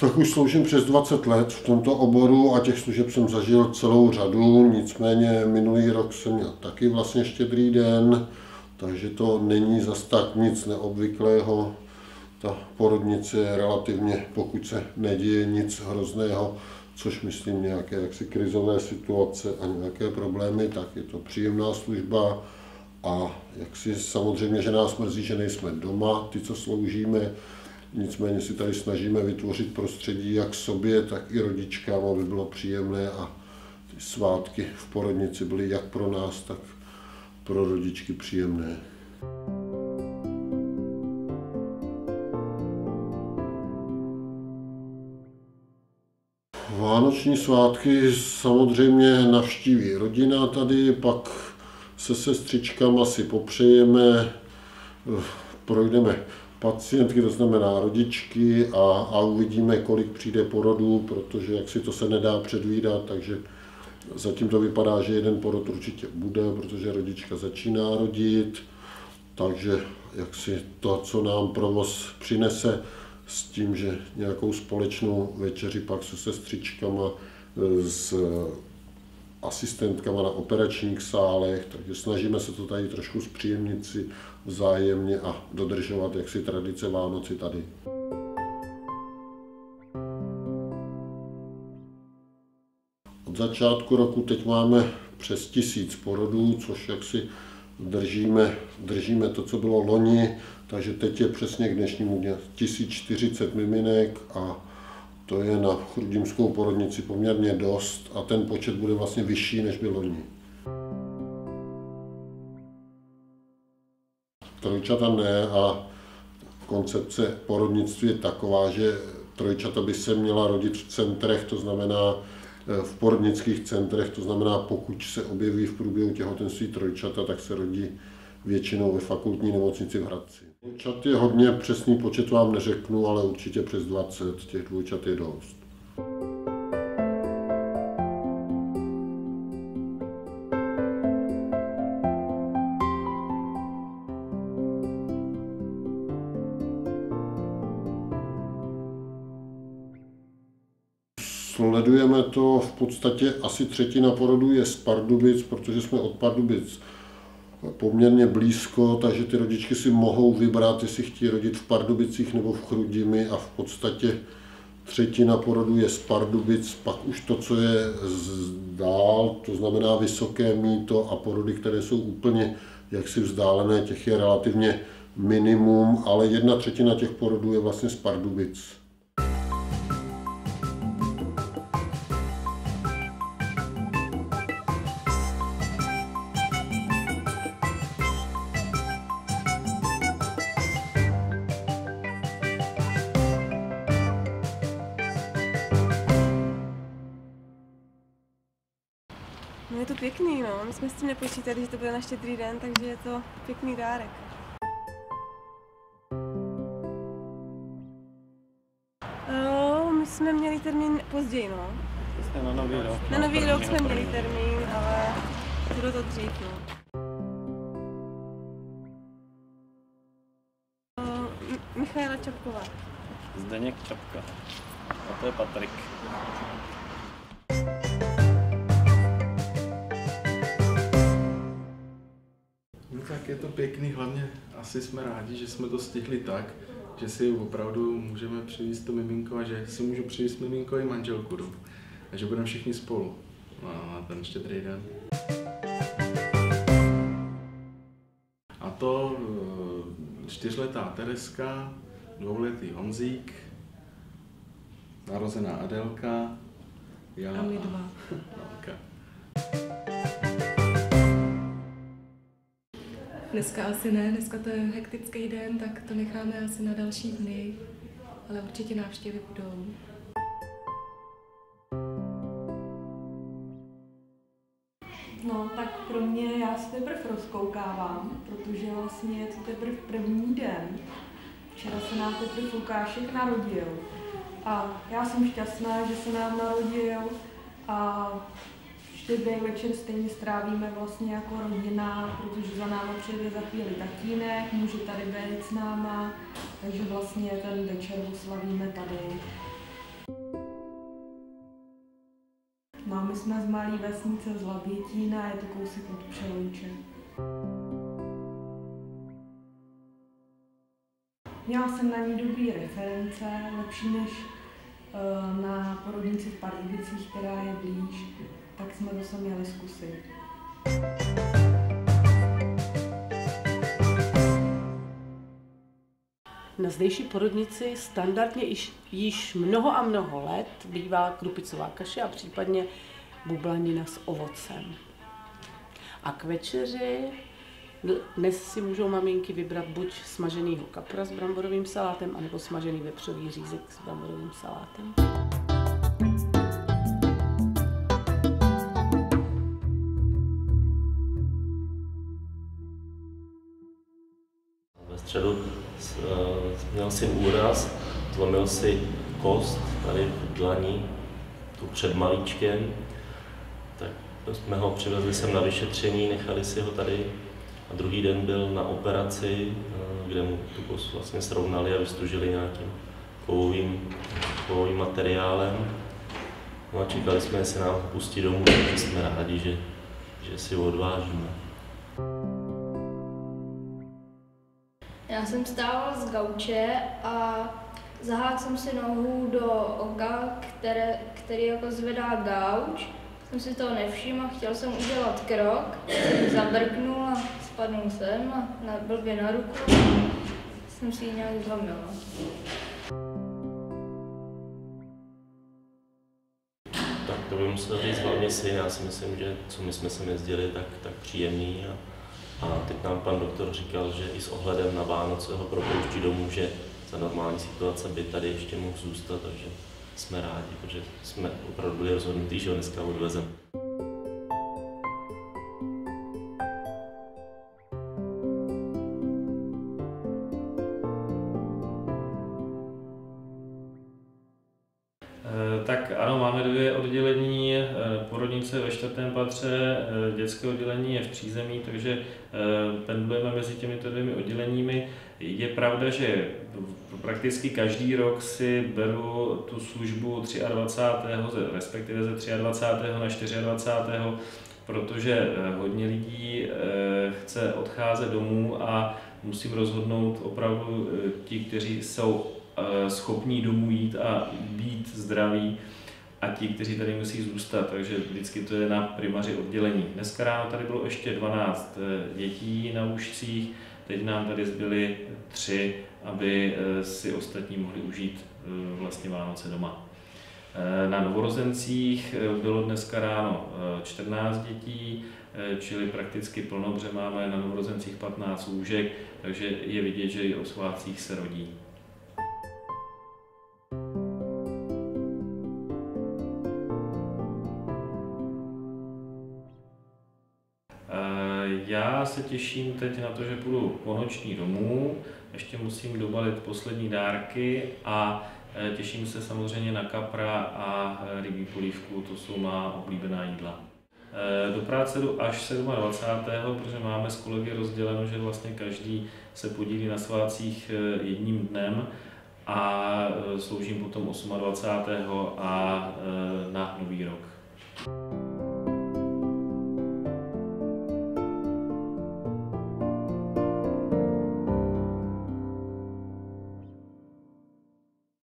Tak už sloužím přes 20 let v tomto oboru a těch služeb jsem zažil celou řadu, nicméně minulý rok jsem měl taky vlastně Štědrý den, takže to není zas tak nic neobvyklého. Ta porodnice je relativně, pokud se neděje nic hrozného, což myslím nějaké jaksi krizové situace a nějaké problémy, tak je to příjemná služba a jaksi samozřejmě, že nás mrzí, že nejsme doma, ty, co sloužíme. Nicméně si tady snažíme vytvořit prostředí jak sobě, tak i rodičkám, aby bylo příjemné a ty svátky v porodnici byly jak pro nás, tak pro rodičky příjemné. Vánoční svátky samozřejmě navštíví rodina tady, pak se sestřičkama si popřejeme, projdeme pacientky, to znamená rodičky a uvidíme, kolik přijde porodů, protože jak si to se nedá předvídat, takže zatím to vypadá, že jeden porod určitě bude, protože rodička začíná rodit, takže jak si to, co nám provoz přinese, s tím, že nějakou společnou večeři pak se sestřičkama, s asistentkama na operačních sálech, takže snažíme se to tady trošku zpříjemnit si vzájemně a dodržovat jaksi tradice Vánoci tady. Od začátku roku teď máme přes 1000 porodů, což jaksi držíme to, co bylo loni, takže teď je přesně k dnešnímu dně 1040 miminek a to je na chrudimskou porodnici poměrně dost a ten počet bude vlastně vyšší, než byl loni. Trojčata ne a koncepce porodnictví je taková, že trojčata by se měla rodit v centrech, to znamená v porodnických centrech, to znamená pokud se objeví v průběhu těhotenství trojčata, tak se rodí většinou ve fakultní nemocnici v Hradci. Dvojčat je hodně, přesný počet vám neřeknu, ale určitě přes 20, těch dvojčat je dost. Sledujeme to v podstatě asi třetina porodů je z Pardubic, protože jsme od Pardubic poměrně blízko, takže ty rodičky si mohou vybrat, jestli chtějí rodit v Pardubicích nebo v Chrudimi a v podstatě třetina porodů je z Pardubic, pak už to, co je dál, to znamená Vysoké Mýto a porody, které jsou úplně jaksi vzdálené, těch je relativně minimum, ale 1/3 těch porodů je vlastně z Pardubic. No je to pěkný, no. My jsme s tím nepočítali, že to bude na Štědrý den, takže je to pěkný dárek. My jsme měli termín později, no. Na Nový rok. Na Nový rok jsme měli termín, ale bylo to dřív, no. Michaela Čapková. Zdeněk Čapka. A to je Patrik. No tak je to pěkný, hlavně asi jsme rádi, že jsme to stihli tak, že si opravdu můžeme přivést to miminko a že si můžu přivést miminko i manželku domů. A že budeme všichni spolu na ten Štědrý den. A to 4letá Tereska, 2letý Honzík, narozená Adelka, já a my dva. Malka. Dneska asi ne, dneska to je hektický den, tak to necháme asi na další dny, ale určitě návštěvy budou. No, tak pro mě, já se teprve rozkoukávám, protože vlastně je to teprve první den. Včera se nám teprve Lukášek narodil a já jsem šťastná, že se nám narodil a Štědrý večer stejně strávíme vlastně jako rodina, protože za náma přijde za chvíli tatínek, může tady být s náma, takže vlastně ten večer oslavíme tady. my jsme z malé vesnice z Labětína, je to kousek od Přelouče. Měla jsem na ní dobrý reference, lepší než na porodnici v Pardubicích, která je blíž, tak jsme to sami měli zkusit. Na zdejší porodnici standardně již mnoho a mnoho let bývá krupicová kaše a případně bublanina s ovocem. A k večeři dnes si můžou maminky vybrat buď smaženýho kapra s bramborovým salátem, anebo smažený vepřový řízek s bramborovým salátem. Ve středu měl si úraz, zlomil si kost tady v dlani, tu před malíčkem, tak jsme ho přivezli sem na vyšetření, nechali si ho tady a druhý den byl na operaci, kde mu tu kost vlastně srovnali a vystužili nějakým kovovým materiálem. No a čekali jsme, jestli nám pustí domů, takže jsme rádi, že si ho odvážíme. Já jsem stávala z gauče a zahákl jsem si nohu do oka, který jako zvedá gauč. Jsem si toho nevšiml a chtěl jsem udělat krok, zabrknul a spadnul jsem a blbě na ruku. Jsem si ji nějak zlomil. Tak to by musel říct hlavně syn. Já si myslím, že co my jsme sem jezdili, tak příjemný. A teď nám pan doktor říkal, že i s ohledem na Vánoce ho propouští domů, že za normální situace by tady ještě mohl zůstat, takže jsme rádi, protože jsme opravdu byli rozhodnutí, že ho dneska odvezeme. Tak ano, máme 2 oddělení, porodnice ve 4. patře, dětské oddělení je v přízemí, takže pendlujeme mezi těmito 2 odděleními. Je pravda, že prakticky každý rok si beru tu službu 23. respektive ze 23. na 24. protože hodně lidí chce odcházet domů a musím rozhodnout opravdu ti, kteří jsou schopní domů jít a být zdraví a ti, kteří tady musí zůstat, takže vždycky to je na primaři oddělení. Dneska ráno tady bylo ještě 12 dětí na lůžcích, teď nám tady zbyly 3, aby si ostatní mohli užít vlastně Vánoce doma. Na novorozencích bylo dneska ráno 14 dětí, čili prakticky plno, protože máme na novorozencích 15 lůžek, takže je vidět, že i o svátcích se rodí. Já se těším teď na to, že půjdu po noční domů, ještě musím dobalit poslední dárky a těším se samozřejmě na kapra a rybí polívku, to jsou má oblíbená jídla. Do práce jdu až 27., protože máme s kolegy rozděleno, že vlastně každý se podílí na svátcích jedním dnem a sloužím potom 28. a na Nový rok.